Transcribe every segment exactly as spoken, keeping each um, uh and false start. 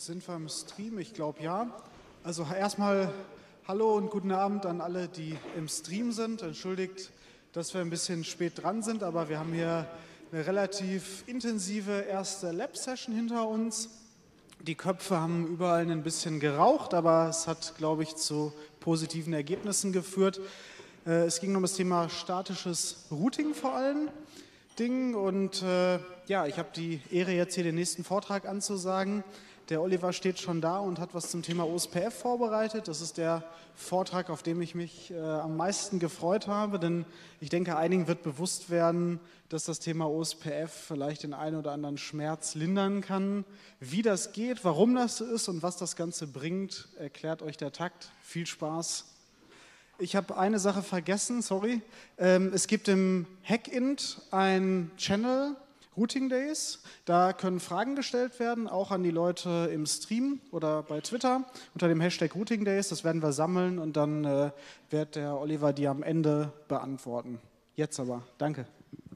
Sind wir im Stream? Ich glaube ja. Also erstmal hallo und guten Abend an alle, die im Stream sind. Entschuldigt, dass wir ein bisschen spät dran sind, aber wir haben hier eine relativ intensive erste Lab-Session hinter uns. Die Köpfe haben überall ein bisschen geraucht, aber es hat, glaube ich, zu positiven Ergebnissen geführt. Es ging um das Thema statisches Routing vor allen Dingen und äh, ja, ich habe die Ehre, jetzt hier den nächsten Vortrag anzusagen. Der Oliver steht schon da und hat was zum Thema O S P F vorbereitet. Das ist der Vortrag, auf den ich mich äh, am meisten gefreut habe, denn ich denke, einigen wird bewusst werden, dass das Thema O S P F vielleicht den einen oder anderen Schmerz lindern kann. Wie das geht, warum das so ist und was das Ganze bringt, erklärt euch der Takt. Viel Spaß. Ich habe eine Sache vergessen, sorry. Ähm, es gibt im Hackint ein Channel, Routing Days. Da können Fragen gestellt werden, auch an die Leute im Stream oder bei Twitter unter dem Hashtag Routing Days. Das werden wir sammeln und dann äh, wird der Oliver die am Ende beantworten. Jetzt aber, danke.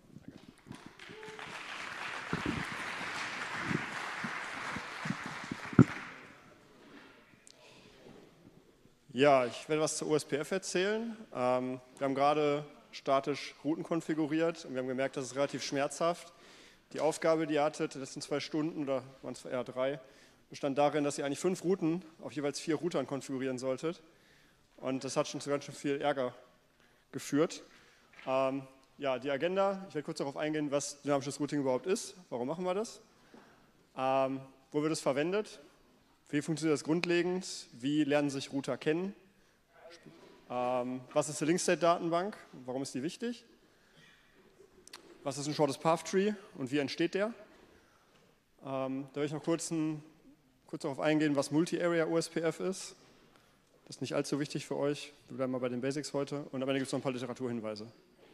Ja, ich werde was zur O S P F erzählen. Ähm, wir haben gerade statisch Routen konfiguriert und wir haben gemerkt, das ist relativ schmerzhaft. Die Aufgabe, die ihr hattet, das sind zwei Stunden oder waren es eher drei, bestand darin, dass ihr eigentlich fünf Routen auf jeweils vier Routern konfigurieren solltet. Und das hat schon zu ganz schön viel Ärger geführt. Ähm, ja, die Agenda, ich werde kurz darauf eingehen, was dynamisches Routing überhaupt ist. Warum machen wir das? Ähm, wo wird es verwendet? Wie funktioniert das grundlegend? Wie lernen sich Router kennen? Ähm, was ist die Link-State-Datenbank? Warum ist die wichtig? Was ist ein Shortest Path Tree und wie entsteht der? Ähm, da will ich noch kurz, ein, kurz darauf eingehen, was Multi-Area O S P F ist. Das ist nicht allzu wichtig für euch. Wir bleiben mal bei den Basics heute. Und am Ende gibt es noch ein paar Literaturhinweise.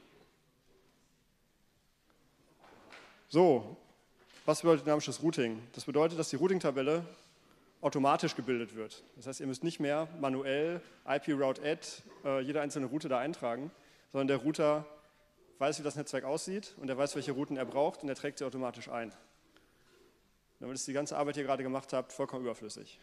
So, was bedeutet dynamisches Routing? Das bedeutet, dass die Routing-Tabelle automatisch gebildet wird. Das heißt, ihr müsst nicht mehr manuell I P-Route-Add äh, jede einzelne Route da eintragen, sondern der Router weiß, wie das Netzwerk aussieht und er weiß, welche Routen er braucht und er trägt sie automatisch ein. Damit ist die ganze Arbeit, die ihr gerade gemacht habt, vollkommen überflüssig.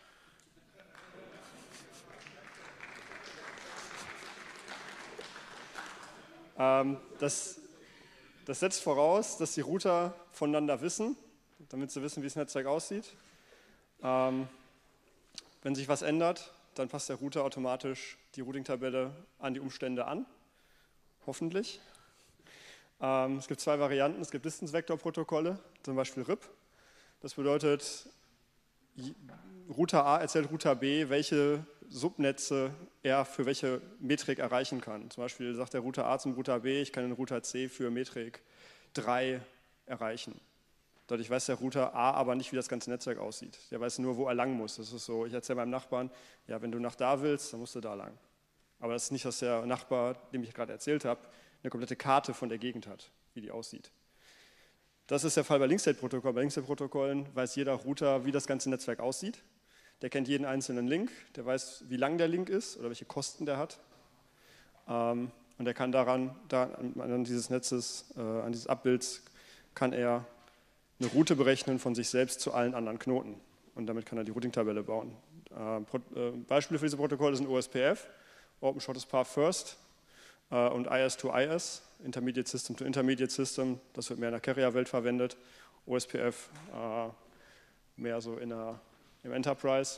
ähm, das, das setzt voraus, dass die Router voneinander wissen, damit sie wissen, wie das Netzwerk aussieht. Ähm, Wenn sich was ändert, dann passt der Router automatisch die Routing-Tabelle an die Umstände an, hoffentlich. Ähm, es gibt zwei Varianten, es gibt Distance-Vector-Protokolle, zum Beispiel R I P. Das bedeutet, Router A erzählt Router B, welche Subnetze er für welche Metrik erreichen kann. Zum Beispiel sagt der Router A zum Router B, ich kann den Router C für Metrik drei erreichen. Dadurch weiß der Router A aber nicht, wie das ganze Netzwerk aussieht. Der weiß nur, wo er lang muss. Das ist so, ich erzähle meinem Nachbarn, ja, wenn du nach da willst, dann musst du da lang. Aber das ist nicht, dass der Nachbar, dem ich gerade erzählt habe, eine komplette Karte von der Gegend hat, wie die aussieht. Das ist der Fall bei Link-State-Protokollen. Bei Link-State-Protokollen weiß jeder Router, wie das ganze Netzwerk aussieht. Der kennt jeden einzelnen Link, der weiß, wie lang der Link ist oder welche Kosten der hat. Und er kann daran, da, an dieses Netzes, an dieses Abbilds, kann er eine Route berechnen von sich selbst zu allen anderen Knoten. Und damit kann er die Routing-Tabelle bauen. Äh, Beispiele für diese Protokolle sind O S P F, Open Shortest Path First äh, und I S to I S, Intermediate System to Intermediate System. Das wird mehr in der Carrier-Welt verwendet. O S P F äh, mehr so in der, im Enterprise.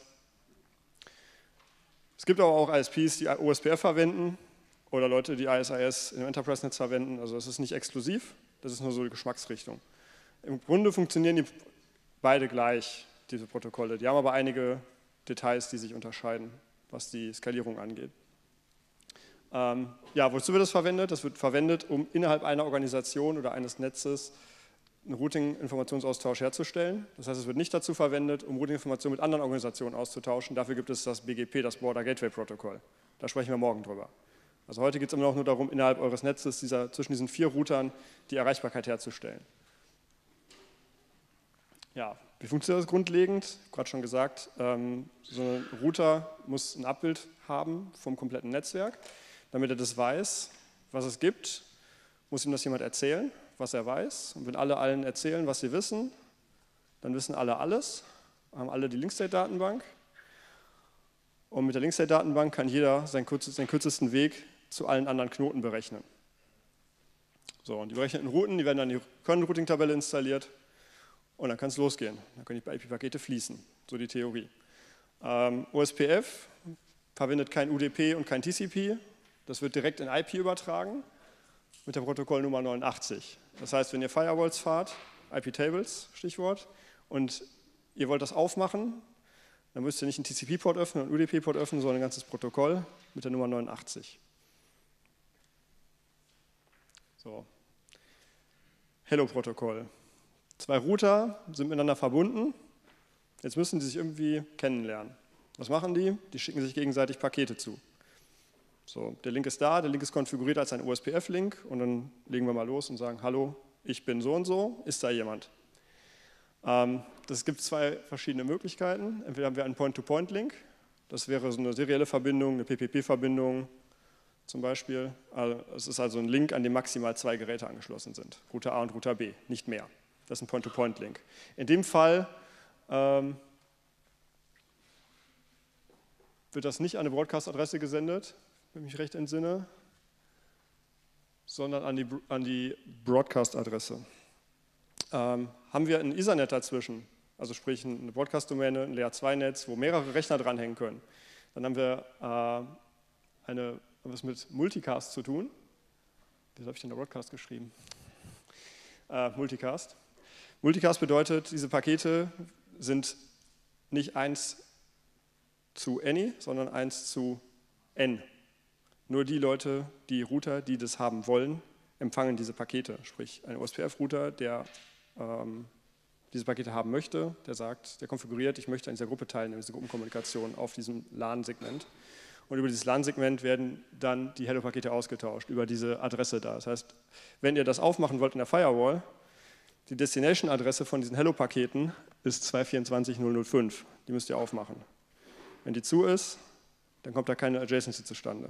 Es gibt aber auch I S Ps, die O S P F verwenden oder Leute, die I S I S im Enterprise-Netz verwenden. Also das ist nicht exklusiv, das ist nur so die Geschmacksrichtung. Im Grunde funktionieren die beide gleich, diese Protokolle. Die haben aber einige Details, die sich unterscheiden, was die Skalierung angeht. Ähm, ja, wozu wird das verwendet? Das wird verwendet, um innerhalb einer Organisation oder eines Netzes einen Routing-Informationsaustausch herzustellen. Das heißt, es wird nicht dazu verwendet, um Routing-Informationen mit anderen Organisationen auszutauschen. Dafür gibt es das B G P, das Border Gateway Protokoll. Da sprechen wir morgen drüber. Also heute geht es immer noch nur darum, innerhalb eures Netzes dieser, zwischen diesen vier Routern die Erreichbarkeit herzustellen. Ja, wie funktioniert das grundlegend? Gerade schon gesagt, ähm, so ein Router muss ein Abbild haben vom kompletten Netzwerk. Damit er das weiß, was es gibt, muss ihm das jemand erzählen, was er weiß. Und wenn alle allen erzählen, was sie wissen, dann wissen alle alles. haben alle die Link-State-Datenbank. Und mit der Link-State-Datenbank kann jeder seinen kürzesten Weg zu allen anderen Knoten berechnen. So, und die berechneten Routen, die werden dann in die Kernel-Routing-Tabelle installiert und dann kann es losgehen. Dann können die I P-Pakete fließen, so die Theorie. Ähm, O S P F verwendet kein U D P und kein T C P. Das wird direkt in I P übertragen mit der Protokollnummer neunundachtzig. Das heißt, wenn ihr Firewalls fahrt, I P-Tables, Stichwort, und ihr wollt das aufmachen, dann müsst ihr nicht einen T C P-Port öffnen und einen U D P-Port öffnen, sondern ein ganzes Protokoll mit der Nummer neunundachtzig. So. Hello-Protokoll. Zwei Router sind miteinander verbunden. Jetzt müssen sie sich irgendwie kennenlernen. Was machen die? Die schicken sich gegenseitig Pakete zu. So, der Link ist da, der Link ist konfiguriert als ein O S P F-Link und dann legen wir mal los und sagen, hallo, ich bin so und so, ist da jemand? Ähm, das gibt zwei verschiedene Möglichkeiten. Entweder haben wir einen Point-to-Point-Link, das wäre so eine serielle Verbindung, eine P P P-Verbindung zum Beispiel. Also, es ist also ein Link, an dem maximal zwei Geräte angeschlossen sind, Router A und Router B, nicht mehr. Das ist ein Point-to-Point-Link. In dem Fall ähm, wird das nicht an eine Broadcast-Adresse gesendet, wenn ich mich recht entsinne, sondern an die, an die Broadcast-Adresse. Ähm, haben wir ein Ethernet dazwischen, also sprich eine Broadcast-Domäne, ein Layer zwei Netz, wo mehrere Rechner dranhängen können, dann haben wir äh, eine, was mit Multicast zu tun. Wie habe ich denn da Broadcast geschrieben? Äh, Multicast. Multicast bedeutet, diese Pakete sind nicht eins zu any, sondern eins zu n. Nur die Leute, die Router, die das haben wollen, empfangen diese Pakete. Sprich, ein O S P F-Router, der ähm, diese Pakete haben möchte, der sagt, der konfiguriert, ich möchte an dieser Gruppe teilnehmen, diese Gruppenkommunikation auf diesem LAN-Segment. Und über dieses LAN-Segment werden dann die Hello-Pakete ausgetauscht, über diese Adresse da. Das heißt, wenn ihr das aufmachen wollt in der Firewall, die Destination-Adresse von diesen Hello-Paketen ist zwei vier zwei null null fünf. Die müsst ihr aufmachen. Wenn die zu ist, dann kommt da keine Adjacency zustande.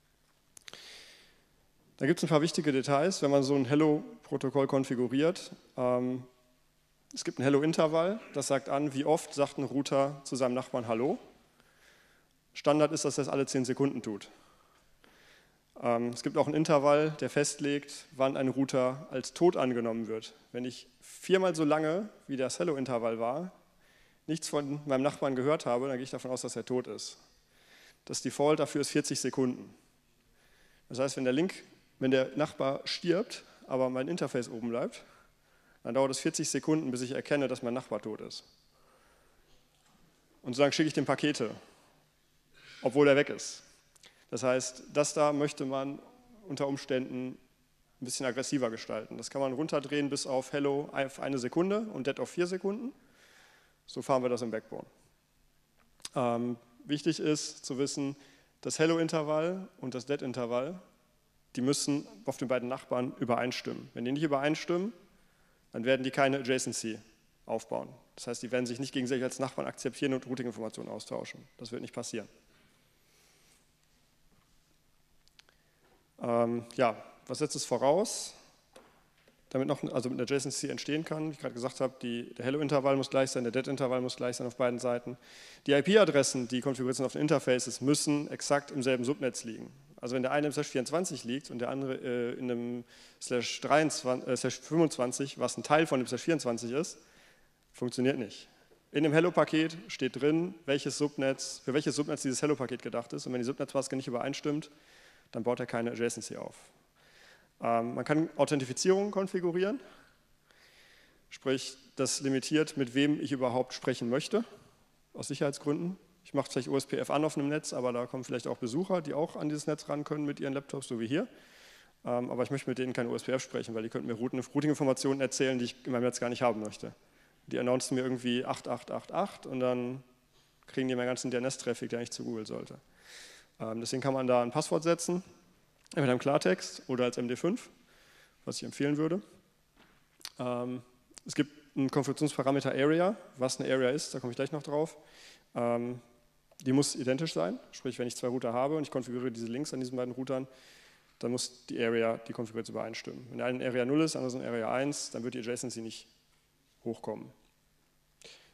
Da gibt es ein paar wichtige Details, wenn man so ein Hello-Protokoll konfiguriert. Ähm, es gibt ein Hello-Intervall, das sagt an, wie oft sagt ein Router zu seinem Nachbarn Hallo. Standard ist, dass er das alle zehn Sekunden tut. Ähm, es gibt auch einen Intervall, der festlegt, wann ein Router als tot angenommen wird. Wenn ich viermal so lange, wie das Hello-Intervall war, nichts von meinem Nachbarn gehört habe, dann gehe ich davon aus, dass er tot ist. Das Default dafür ist vierzig Sekunden. Das heißt, wenn der Link, wenn der Nachbar stirbt, aber mein Interface oben bleibt, dann dauert es vierzig Sekunden, bis ich erkenne, dass mein Nachbar tot ist. Und so lange schicke ich dem Pakete, obwohl er weg ist. Das heißt, das da möchte man unter Umständen ein bisschen aggressiver gestalten. Das kann man runterdrehen bis auf Hello auf eine Sekunde und Dead auf vier Sekunden. So fahren wir das im Backbone. Ähm, wichtig ist zu wissen, das Hello-Intervall und das Dead-Intervall, die müssen auf den beiden Nachbarn übereinstimmen. Wenn die nicht übereinstimmen, dann werden die keine Adjacency aufbauen. Das heißt, die werden sich nicht gegenseitig als Nachbarn akzeptieren und Routing-Informationen austauschen. Das wird nicht passieren. Ähm, ja, was setzt es voraus, damit noch also mit einer Adjacency entstehen kann? Wie ich gerade gesagt habe, die, der Hello-Intervall muss gleich sein, der Dead-Intervall muss gleich sein auf beiden Seiten. Die I P-Adressen, die konfiguriert sind auf den Interfaces, müssen exakt im selben Subnetz liegen. Also wenn der eine im Slash vierundzwanzig liegt und der andere äh, in einem Slash, dreiundzwanzig, äh, Slash fünfundzwanzig, was ein Teil von dem Slash vierundzwanzig ist, funktioniert nicht. In dem Hello-Paket steht drin, welches Subnetz, für welches Subnetz dieses Hello-Paket gedacht ist. Und wenn die Subnetzmaske nicht übereinstimmt, dann baut er keine Adjacency auf. Ähm, man kann Authentifizierung konfigurieren, sprich, das limitiert, mit wem ich überhaupt sprechen möchte, aus Sicherheitsgründen. Ich mache vielleicht O S P F an auf einem Netz, aber da kommen vielleicht auch Besucher, die auch an dieses Netz ran können mit ihren Laptops, so wie hier. Ähm, aber ich möchte mit denen kein O S P F sprechen, weil die könnten mir Routing-Informationen erzählen, die ich in meinem Netz gar nicht haben möchte. Die announcen mir irgendwie acht acht acht acht und dann kriegen die meinen ganzen D N S-Traffic, der eigentlich zu Google sollte. Ähm, deswegen kann man da ein Passwort setzen, entweder im Klartext oder als M D fünf, was ich empfehlen würde. Ähm, es gibt einen Konfigurationsparameter Area, was eine Area ist, da komme ich gleich noch drauf. Ähm, die muss identisch sein, sprich, wenn ich zwei Router habe und ich konfiguriere diese Links an diesen beiden Routern, dann muss die Area, die Konfiguration übereinstimmen. Wenn der eine Area null ist, der andere ist Area eins, dann wird die Adjacency nicht hochkommen.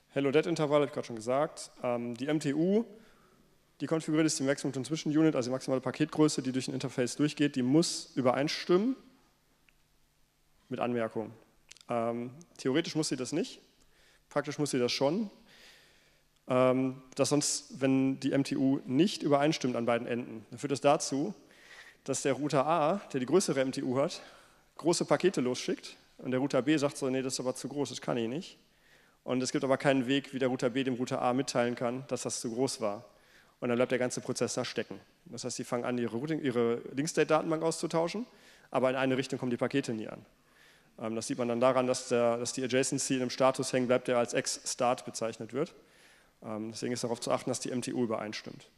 Hello-Det-Intervall, habe ich gerade schon gesagt. Ähm, die M T U, die konfiguriert ist die Maximum Transmission Unit, also die maximale Paketgröße, die durch ein Interface durchgeht, die muss übereinstimmen mit Anmerkungen. Ähm, theoretisch muss sie das nicht, praktisch muss sie das schon. Ähm, dass sonst, wenn die M T U nicht übereinstimmt an beiden Enden, dann führt das dazu, dass der Router A, der die größere M T U hat, große Pakete losschickt und der Router B sagt so, nee, das ist aber zu groß, das kann ich nicht. Und es gibt aber keinen Weg, wie der Router B dem Router A mitteilen kann, dass das zu groß war. Und dann bleibt der ganze Prozess da stecken. Das heißt, sie fangen an, ihre, Routing, ihre Link-State-Datenbank auszutauschen, aber in eine Richtung kommen die Pakete nie an. Ähm, das sieht man dann daran, dass, der, dass die Adjacency in einem Status hängen bleibt, der als X-Start bezeichnet wird. Ähm, deswegen ist darauf zu achten, dass die M T U übereinstimmt.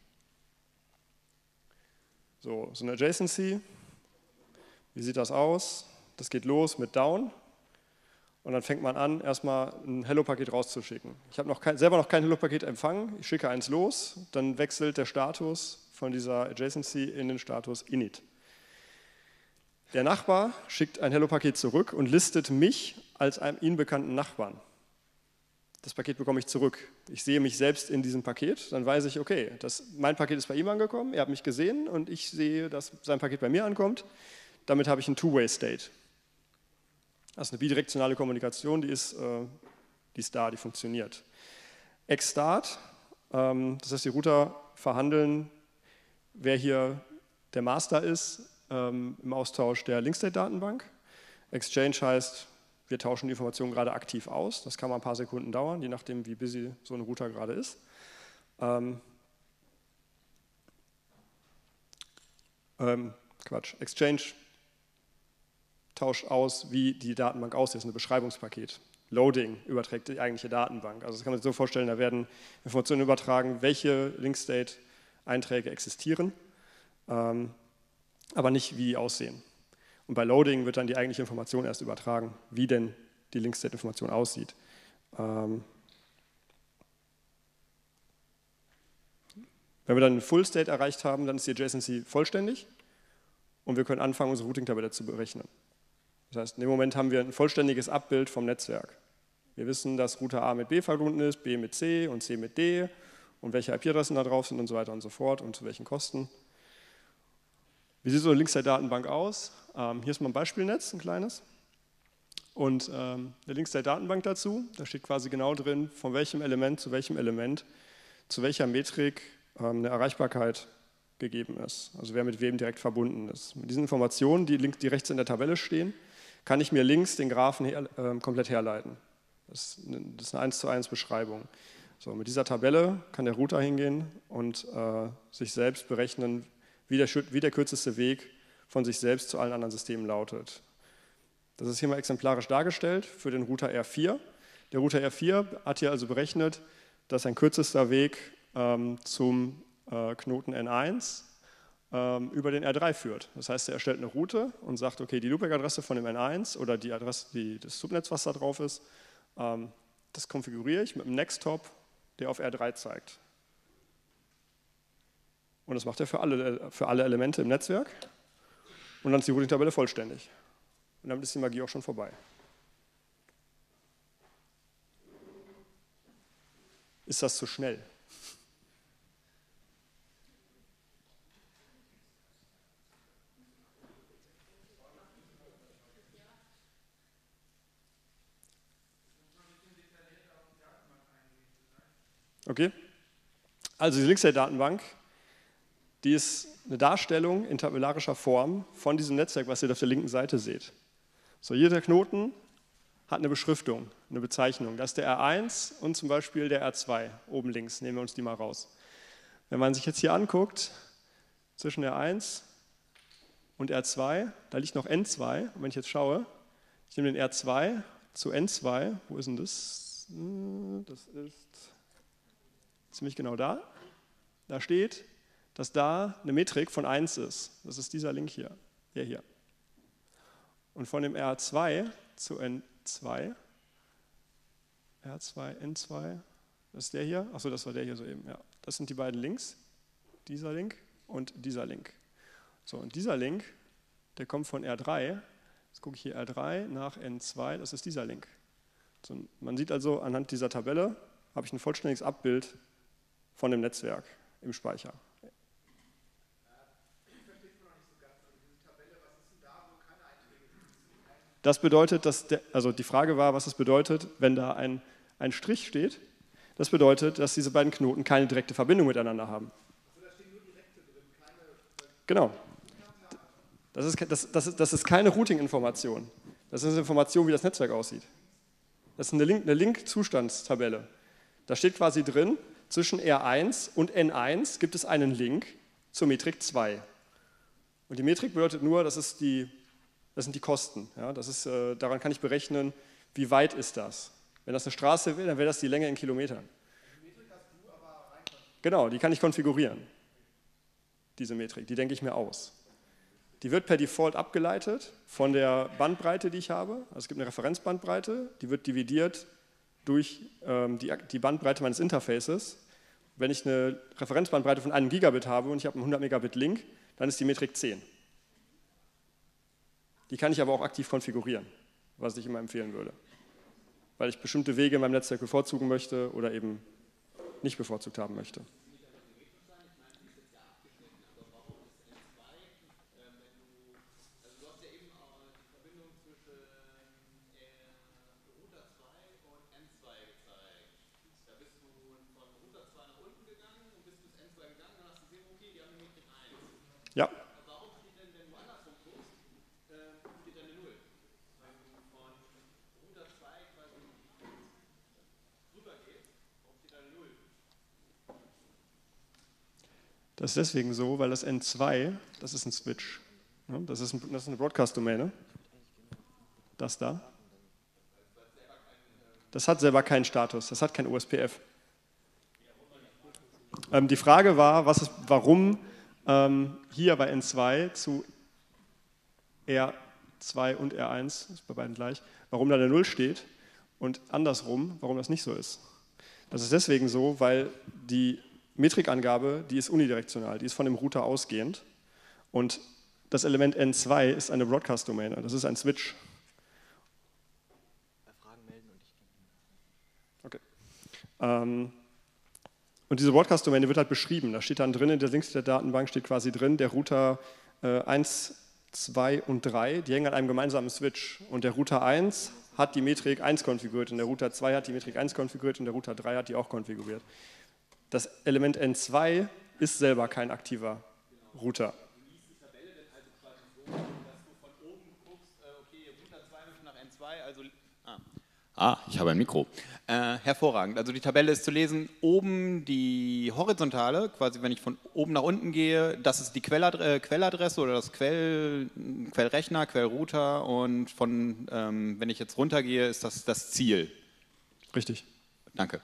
So, so eine Adjacency, wie sieht das aus? Das geht los mit Down und dann fängt man an, erstmal ein Hello-Paket rauszuschicken. Ich habe noch kein, selber noch kein Hello-Paket empfangen, ich schicke eins los, dann wechselt der Status von dieser Adjacency in den Status Init. Der Nachbar schickt ein Hello-Paket zurück und listet mich als einem ihm bekannten Nachbarn. Das Paket bekomme ich zurück. Ich sehe mich selbst in diesem Paket, dann weiß ich, okay, das, mein Paket ist bei ihm angekommen, er hat mich gesehen und ich sehe, dass sein Paket bei mir ankommt. Damit habe ich einen Two-Way-State. Das ist eine bidirektionale Kommunikation, die ist, äh, die ist da, die funktioniert. X-Start, ähm, das heißt, die Router verhandeln, wer hier der Master ist, ähm, im Austausch der Link-State-Datenbank. Exchange heißt, wir tauschen die Informationen gerade aktiv aus. Das kann mal ein paar Sekunden dauern, je nachdem, wie busy so ein Router gerade ist. Ähm, ähm, Quatsch, Exchange tauscht aus, wie die Datenbank aussieht. Das ist ein Beschreibungspaket. Loading überträgt die eigentliche Datenbank. Also das kann man sich so vorstellen, da werden Informationen übertragen, welche Link-State-Einträge existieren, ähm, aber nicht, wie die aussehen. Und bei Loading wird dann die eigentliche Information erst übertragen, wie denn die Link-State-Information aussieht. Ähm Wenn wir dann einen Full-State erreicht haben, dann ist die Adjacency vollständig und wir können anfangen, unsere Routing-Tabelle zu berechnen. Das heißt, in dem Moment haben wir ein vollständiges Abbild vom Netzwerk. Wir wissen, dass Router A mit B verbunden ist, B mit C und C mit D und welche I P-Adressen da drauf sind und so weiter und so fort und zu welchen Kosten. Wie sieht so eine Link-State-Datenbank aus? Ähm, hier ist mal ein Beispielnetz, ein kleines. Und ähm, eine Link-State-Datenbank dazu, da steht quasi genau drin, von welchem Element zu welchem Element, zu welcher Metrik ähm, eine Erreichbarkeit gegeben ist. Also wer mit wem direkt verbunden ist. Mit diesen Informationen, die, links, die rechts in der Tabelle stehen, kann ich mir links den Graphen her, äh, komplett herleiten. Das ist, eine, das ist eine eins zu eins Beschreibung. So, mit dieser Tabelle kann der Router hingehen und äh, sich selbst berechnen, wie der, wie der kürzeste Weg von sich selbst zu allen anderen Systemen lautet. Das ist hier mal exemplarisch dargestellt für den Router R vier. Der Router R vier hat hier also berechnet, dass ein kürzester Weg ähm, zum äh, Knoten N eins ähm, über den R drei führt. Das heißt, er erstellt eine Route und sagt, okay, die Loopback-Adresse von dem N eins oder die Adresse die, des Subnetz, was da drauf ist, ähm, das konfiguriere ich mit einem Next-Hop, der auf R drei zeigt. Und das macht er für alle, für alle Elemente im Netzwerk. Und dann ist die Routing-Tabelle vollständig. Und damit ist die Magie auch schon vorbei. Ist das zu schnell? Okay. Also die Link-State-Datenbank, die ist eine Darstellung in tabellarischer Form von diesem Netzwerk, was ihr auf der linken Seite seht. So, jeder Knoten hat eine Beschriftung, eine Bezeichnung. Das ist der R eins und zum Beispiel der R zwei, oben links, nehmen wir uns die mal raus. Wenn man sich jetzt hier anguckt, zwischen R eins und R zwei, da liegt noch N zwei. Und wenn ich jetzt schaue, ich nehme den R zwei zu N zwei, wo ist denn das? Das ist ziemlich genau da. Da steht, dass da eine Metrik von eins ist. Das ist dieser Link hier, der hier. Und von dem R zwei zu N zwei, R zwei, N zwei, das ist der hier, achso, das war der hier soeben, ja. Das sind die beiden Links, dieser Link und dieser Link. So, und dieser Link, der kommt von R drei, jetzt gucke ich hier R drei nach N zwei, das ist dieser Link. So, man sieht also anhand dieser Tabelle, habe ich ein vollständiges Abbild von dem Netzwerk im Speicher. Das bedeutet, dass der, also die Frage war, was es bedeutet, wenn da ein, ein Strich steht. Das bedeutet, dass diese beiden Knoten keine direkte Verbindung miteinander haben. Genau. Das ist, das, das ist, das ist keine Routing-Information. Das ist eine Information, wie das Netzwerk aussieht. Das ist eine Link, eine Link-Zustandstabelle. Da steht quasi drin, zwischen R eins und N eins gibt es einen Link zur Metrik zwei. Und die Metrik bedeutet nur, das, ist die, das sind die Kosten. Ja, das ist, äh, daran kann ich berechnen, wie weit ist das. Wenn das eine Straße wäre, dann wäre das die Länge in Kilometern. Die Metrik hast du aber rein. Genau, die kann ich konfigurieren. Diese Metrik, die denke ich mir aus. Die wird per Default abgeleitet von der Bandbreite, die ich habe. Also es gibt eine Referenzbandbreite, die wird dividiert durch ähm, die, die Bandbreite meines Interfaces. Wenn ich eine Referenzbandbreite von einem Gigabit habe und ich habe einen hundert Megabit Link, dann ist die Metrik zehn. Die kann ich aber auch aktiv konfigurieren, was ich immer empfehlen würde. Weil ich bestimmte Wege in meinem Netzwerk bevorzugen möchte oder eben nicht bevorzugt haben möchte. Ja. Warum steht denn, wenn du andersrum guckst, steht da eine Null? Wenn du von Router zwei quasi rüber gehst, warum steht da eine Null? Das ist deswegen so, weil das N zwei, das ist ein Switch. Das ist, ein, das ist eine Broadcast-Domäne. Das da. Das hat selber keinen Status, das hat kein O S P F. Ähm, die Frage war, was ist, warum hier bei N zwei zu R zwei und R eins, das ist bei beiden gleich, warum da eine Null steht und andersrum, warum das nicht so ist. Das ist deswegen so, weil die Metrikangabe, die ist unidirektional, die ist von dem Router ausgehend und das Element N zwei ist eine Broadcast-Domäne, das ist ein Switch. Bei Fragen melden und ich. Okay. Ähm, Und diese Broadcast-Domäne wird halt beschrieben. Da steht dann drin, in der Links der Datenbank steht quasi drin, der Router äh, eins, zwei und drei, die hängen an einem gemeinsamen Switch. Und der Router eins hat die Metrik eins konfiguriert und der Router zwei hat die Metrik eins konfiguriert und der Router drei hat die auch konfiguriert. Das Element N zwei ist selber kein aktiver Router. Du liest die Tabelle denn also quasi so, dass du von oben guckst, äh, okay, Router zwei möchte nach N zwei, also... Ah. Ah, ich habe ein Mikro. Äh, hervorragend. Also die Tabelle ist zu lesen, oben die horizontale, quasi wenn ich von oben nach unten gehe, das ist die Quelladresse, äh, Quelladresse oder das Quell, Quellrechner, Quellrouter und von, ähm, wenn ich jetzt runtergehe, ist das das Ziel. Richtig. Danke.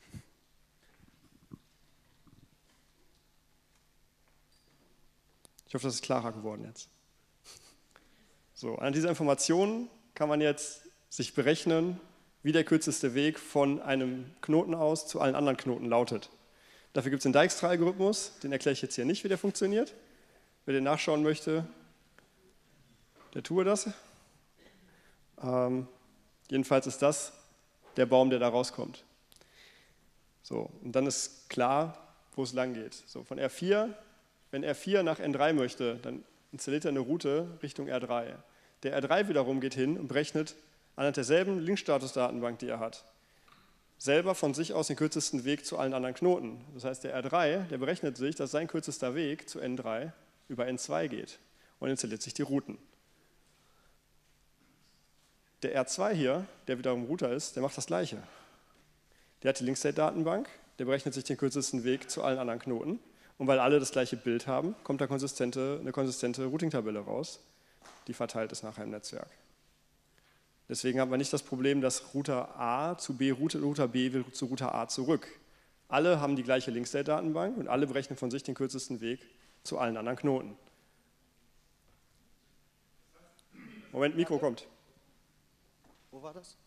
Ich hoffe, das ist klarer geworden jetzt. So, an dieser Information kann man jetzt sich berechnen, wie der kürzeste Weg von einem Knoten aus zu allen anderen Knoten lautet. Dafür gibt es den Dijkstra-Algorithmus, den erkläre ich jetzt hier nicht, wie der funktioniert. Wer den nachschauen möchte, der tue das. Ähm, jedenfalls ist das der Baum, der da rauskommt. So, und dann ist klar, wo es lang geht. So, von R vier, wenn R vier nach N drei möchte, dann installiert er eine Route Richtung R drei. Der R drei wiederum geht hin und berechnet anhand derselben Linkstatus-Datenbank, die er hat, selber von sich aus den kürzesten Weg zu allen anderen Knoten. Das heißt, der R drei, der berechnet sich, dass sein kürzester Weg zu N drei über N zwei geht und installiert sich die Routen. Der R zwei hier, der wiederum Router ist, der macht das Gleiche. Der hat die Linkstate-Datenbank, der berechnet sich den kürzesten Weg zu allen anderen Knoten und weil alle das gleiche Bild haben, kommt da konsistente, eine konsistente Routing-Tabelle raus, die verteilt ist nachher im Netzwerk. Deswegen haben wir nicht das Problem, dass Router A zu B routet, Router B will zu Router A zurück. Alle haben die gleiche Linkstate-Datenbank und alle berechnen von sich den kürzesten Weg zu allen anderen Knoten. Moment, Mikro kommt. Wo war das?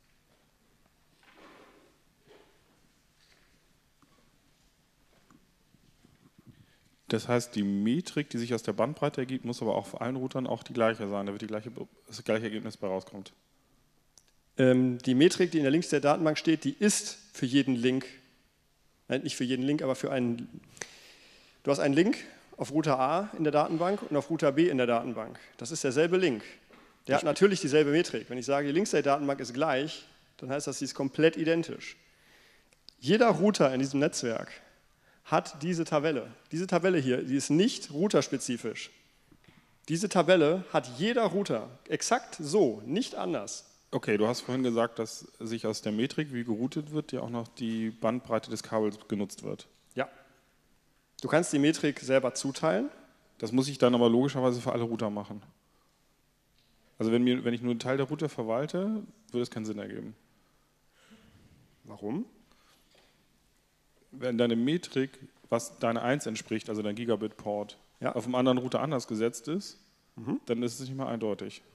Das heißt, die Metrik, die sich aus der Bandbreite ergibt, muss aber auch für allen Routern auch die gleiche sein, da wird die gleiche, das gleiche Ergebnis bei rauskommt. Ähm, die Metrik, die in der Links der Datenbank steht, die ist für jeden Link Nein, nicht für jeden Link, aber für einen. Du hast einen Link auf Router A in der Datenbank und auf Router B in der Datenbank. Das ist derselbe Link. Der hat natürlich dieselbe Metrik. Wenn ich sage, die Linkstate-Datenbank ist gleich, dann heißt das, sie ist komplett identisch. Jeder Router in diesem Netzwerk hat diese Tabelle. Diese Tabelle hier, die ist nicht routerspezifisch. Diese Tabelle hat jeder Router exakt so, nicht anders. Okay, du hast vorhin gesagt, dass sich aus der Metrik, wie geroutet wird, ja auch noch die Bandbreite des Kabels genutzt wird. Ja. Du kannst die Metrik selber zuteilen. Das muss ich dann aber logischerweise für alle Router machen. Also wenn, mir, wenn ich nur einen Teil der Router verwalte, würde es keinen Sinn ergeben. Warum? Wenn deine Metrik, was deine eins entspricht, also dein Gigabit-Port, ja, auf einem anderen Router anders gesetzt ist, mhm. dann ist es nicht mehr eindeutig.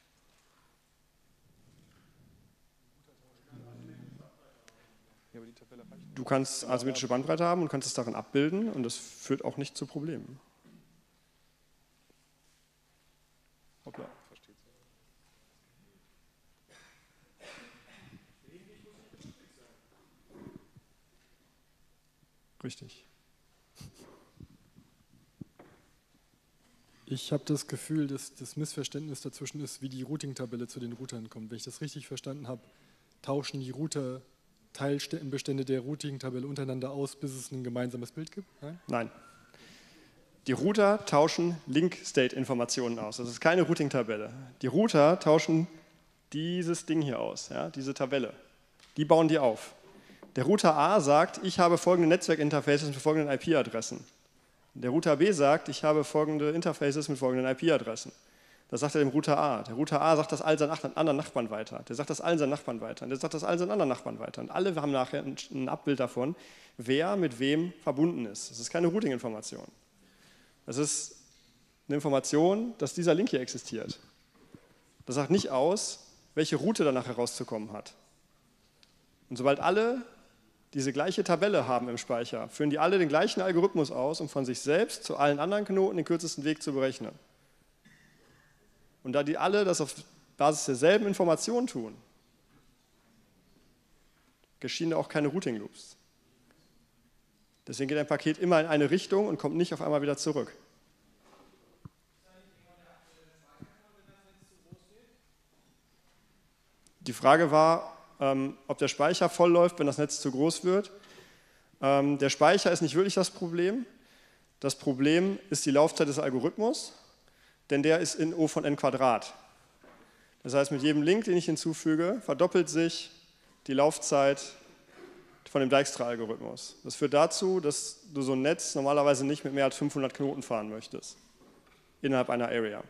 Du kannst asymmetrische Bandbreite haben und kannst es darin abbilden und das führt auch nicht zu Problemen. Hoppla. Richtig. Ich habe das Gefühl, dass das Missverständnis dazwischen ist, wie die Routing-Tabelle zu den Routern kommt. Wenn ich das richtig verstanden habe, tauschen die Router Teilbestände der Routing-Tabelle untereinander aus, bis es ein gemeinsames Bild gibt? Nein? Nein. Die Router tauschen Link-State-Informationen aus. Das ist keine Routing-Tabelle. Die Router tauschen dieses Ding hier aus, ja, diese Tabelle. Die bauen die auf. Der Router A sagt, ich habe folgende Netzwerkinterfaces mit folgenden I P-Adressen. Der Router B sagt, ich habe folgende Interfaces mit folgenden I P-Adressen. Das sagt er dem Router A. Der Router A sagt das all seinen anderen Nachbarn weiter. Der sagt das allen seinen Nachbarn weiter. Und der sagt das all seinen anderen Nachbarn weiter. Und alle haben nachher ein Abbild davon, wer mit wem verbunden ist. Das ist keine Routing-Information. Das ist eine Information, dass dieser Link hier existiert. Das sagt nicht aus, welche Route danach herauszukommen hat. Und sobald alle diese gleiche Tabelle haben im Speicher, führen die alle den gleichen Algorithmus aus, um von sich selbst zu allen anderen Knoten den kürzesten Weg zu berechnen. Und da die alle das auf Basis derselben Informationen tun, geschehen da auch keine Routing-Loops. Deswegen geht ein Paket immer in eine Richtung und kommt nicht auf einmal wieder zurück. Die Frage war, ähm, ob der Speicher voll läuft, wenn das Netz zu groß wird. Ähm, der Speicher ist nicht wirklich das Problem. Das Problem ist die Laufzeit des Algorithmus, denn der ist in O von n Quadrat. Das heißt, mit jedem Link, den ich hinzufüge, verdoppelt sich die Laufzeit von dem Dijkstra-Algorithmus. Das führt dazu, dass du so ein Netz normalerweise nicht mit mehr als fünfhundert Knoten fahren möchtest, innerhalb einer Area.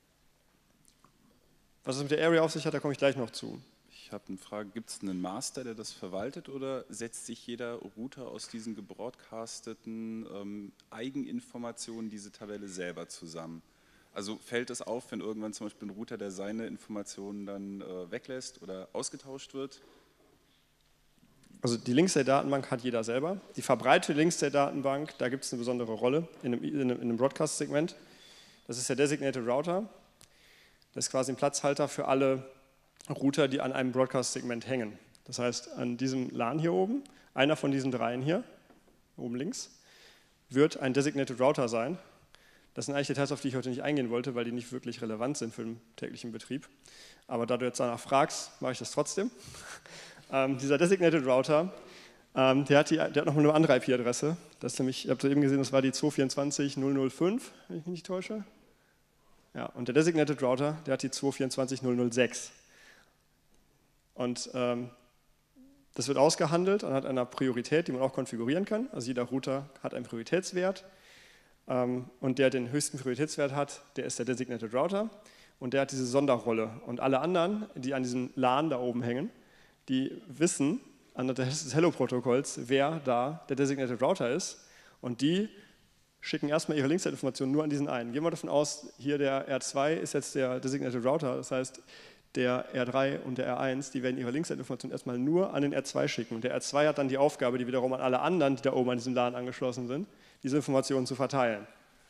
Was es mit der Area auf sich hat, da komme ich gleich noch zu. Ich habe eine Frage, gibt es einen Master, der das verwaltet, oder setzt sich jeder Router aus diesen gebroadcasteten ähm, Eigeninformationen diese Tabelle selber zusammen? Also fällt es auf, wenn irgendwann zum Beispiel ein Router, der seine Informationen dann äh, weglässt oder ausgetauscht wird? Also die Linkstate-Datenbank hat jeder selber. Die verbreitete Linkstate-Datenbank, da gibt es eine besondere Rolle in einem, in einem Broadcast-Segment. Das ist der Designated Router. Das ist quasi ein Platzhalter für alle Router, die an einem Broadcast-Segment hängen. Das heißt, an diesem LAN hier oben, einer von diesen dreien hier, oben links, wird ein Designated Router sein. Das sind eigentlich Details, auf die ich heute nicht eingehen wollte, weil die nicht wirklich relevant sind für den täglichen Betrieb. Aber da du jetzt danach fragst, mache ich das trotzdem. Ähm, dieser Designated Router, ähm, der hat, die, der hat noch eine andere I P-Adresse. Das ist nämlich, ihr habt eben gesehen, das war die zwei vierundzwanzig null null fünf, wenn ich mich nicht täusche. Ja, und der Designated Router, der hat die zwei vierundzwanzig null null sechs. Und ähm, das wird ausgehandelt anhand einer Priorität, die man auch konfigurieren kann. Also jeder Router hat einen Prioritätswert. Ähm, und der den höchsten Prioritätswert hat, der ist der Designated Router. Und der hat diese Sonderrolle. Und alle anderen, die an diesem LAN da oben hängen, die wissen anhand des Hello-Protokolls, wer da der Designated Router ist. Und die schicken erstmal ihre Linkstate-Informationen nur an diesen einen. Gehen wir davon aus, hier der R zwei ist jetzt der Designated Router. Das heißt, der R drei und der R eins, die werden ihre Linkstate-Informationen erstmal nur an den R zwei schicken. Und der R zwei hat dann die Aufgabe, die wiederum an alle anderen, die da oben an diesem LAN angeschlossen sind, diese Informationen zu verteilen.